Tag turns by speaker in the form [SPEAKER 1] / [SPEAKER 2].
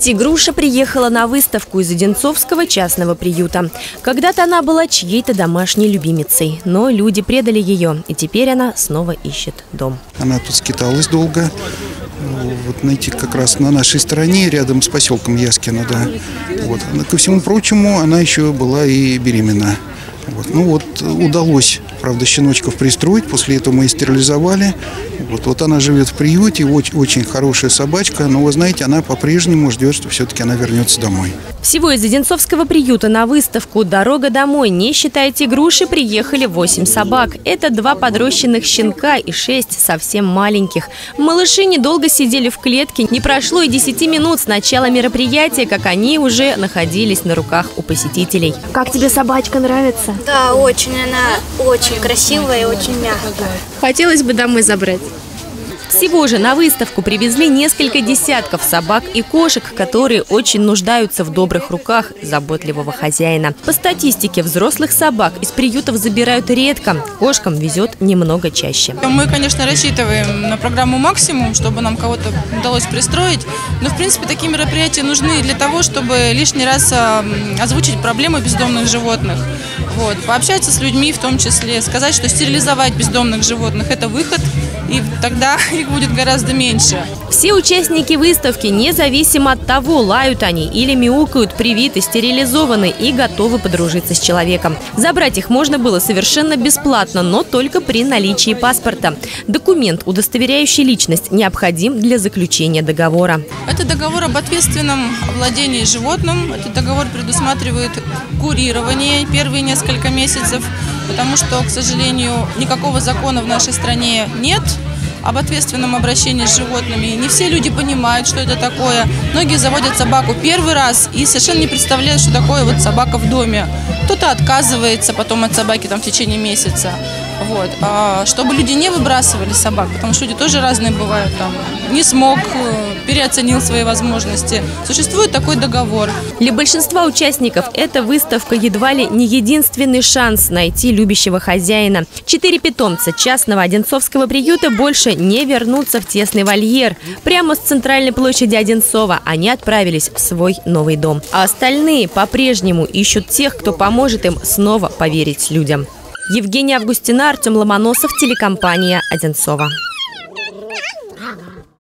[SPEAKER 1] Тигруша приехала на выставку из Одинцовского частного приюта. Когда-то она была чьей-то домашней любимицей, но люди предали ее, и теперь она снова ищет дом.
[SPEAKER 2] Она тут скиталась долго. Вот найти как раз на нашей стороне, рядом с поселком Яскино, да. Вот. Ко всему прочему, она еще была и беременна. Вот. Ну вот удалось, правда, щеночков пристроить, после этого мы ее стерилизовали. Вот она живет в приюте, очень хорошая собачка, но, вы знаете, она по-прежнему ждет, что все-таки она вернется домой.
[SPEAKER 1] Всего из Одинцовского приюта на выставку «Дорога домой», не считая Тигруши, приехали 8 собак. Это 2 подрощенных щенка и 6 совсем маленьких. Малыши недолго сидели в клетке. Не прошло и 10 минут с начала мероприятия, как они уже находились на руках у посетителей. Как тебе собачка нравится?
[SPEAKER 3] Да, очень. Она очень красивая и очень мягкая.
[SPEAKER 1] Хотелось бы домой забрать. Всего же на выставку привезли несколько десятков собак и кошек, которые очень нуждаются в добрых руках заботливого хозяина. По статистике, взрослых собак из приютов забирают редко, кошкам везет немного чаще.
[SPEAKER 4] Мы, конечно, рассчитываем на программу «Максимум», чтобы нам кого-то удалось пристроить. Но, в принципе, такие мероприятия нужны для того, чтобы лишний раз озвучить проблемы бездомных животных. Вот. Пообщаться с людьми в том числе, сказать, что стерилизовать бездомных животных – это выход, и тогда их будет гораздо меньше.
[SPEAKER 1] Все участники выставки, независимо от того, лают они или мяукают, привиты, стерилизованы и готовы подружиться с человеком. Забрать их можно было совершенно бесплатно, но только при наличии паспорта. Документ, удостоверяющий личность, необходим для заключения договора.
[SPEAKER 4] Это договор об ответственном владении животным. Этот договор предусматривает курирование первые несколько месяцев, потому что, к сожалению, никакого закона в нашей стране нет об ответственном обращении с животными. Не все люди понимают, что это такое. Многие заводят собаку первый раз и совершенно не представляют, что такое вот собака в доме. Кто-то отказывается потом от собаки в течение месяца. Вот. Чтобы люди не выбрасывали собак, потому что люди тоже разные бывают. Не смог, переоценил свои возможности. Существует такой договор.
[SPEAKER 1] Для большинства участников эта выставка едва ли не единственный шанс найти любящего хозяина. 4 питомца частного Одинцовского приюта больше не вернутся в тесный вольер. Прямо с центральной площади Одинцова они отправились в свой новый дом. А остальные по-прежнему ищут тех, кто поможет им снова поверить людям. Евгения Августина, Артем Ломоносов, телекомпания «Одинцова».